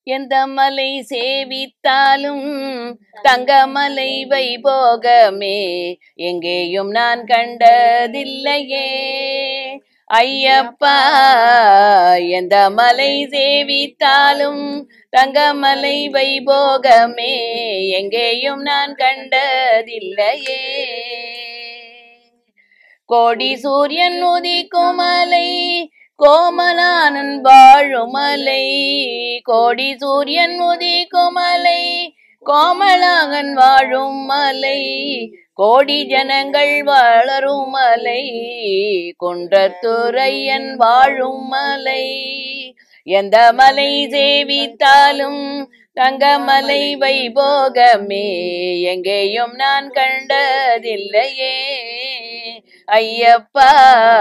எந்த மலை சேவித்தாலும் தங்கமலை வைபோகமே எங்கேயும் நான் கண்டதில்லையே ஐயப்பா. எந்த மலை சேவித்தாலும் தங்கமலை வைபோகமே எங்கேயும் நான் கண்டதில்லையே. கோடி சூரியன் உதிக்கும் மலை கோமலானன் வாழும் மலை, கோடி சூரியன் உதிக்கும் மலை கோமலாகன் வாழும் மலை, கோடி ஜனங்கள் வளரும் மலை குன்றத்துரையன் வாழும் மலை. எந்த மலை சேவித்தாலும் தங்கமலை வைபோகமே எங்கேயும் நான் கண்டதில்லையே ஐயப்பா.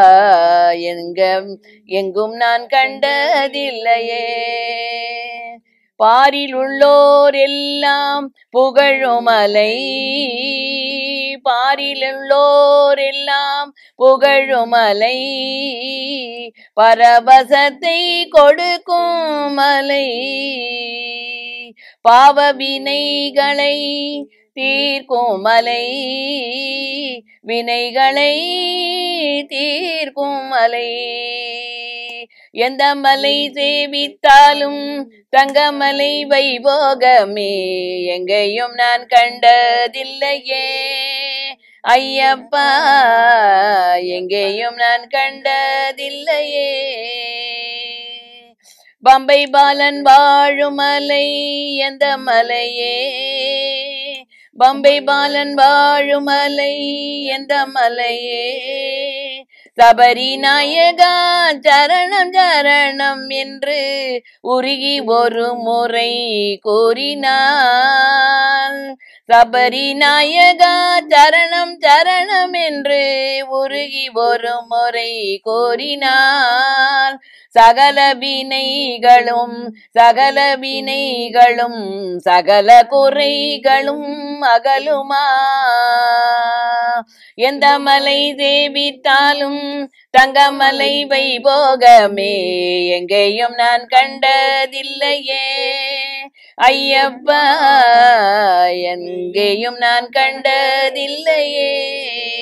எங்கும் நான் கண்டதில்லையே. பாரில் உள்ளோர் எல்லாம் புகழும் மலை, பாரில் உள்ளோர் எல்லாம் புகழும் மலை, பரவசத்தை கொடுக்கும் மலை, பாவ வினைகளை தீர்க்கும் மலை, வினைகளை தீர்க்கும் மலை. எந்த மலை சேவித்தாலும் தங்கமலை வைபோகமே எங்கேயும் நான் கண்டதில்லையே ஐயப்பா. எங்கேயும் நான் கண்டதில்லையே. பம்பை பாலன் வாழும் மலை எந்த மலையே, பம்பை பாலன் வாழும் மலை எந்த மலையே, சபரி நாயகா சரணம் சரணம் என்று உருகி ஒரு முறை கூறினான். சபரி நாயகா சரணம் சரணம் என்று உருகி ஒரு முறை கூறினான். சகல வினைகளும் சகல வினைகளும் சகல குறைகளும் அகலுமா. எந்த மலை சேவித்தாலும் தங்கமலை வைபோகமே எங்கேயும் நான் கண்டதில்லையே ஐயப்பா. எங்கேயும் நான் கண்டதில்லையே.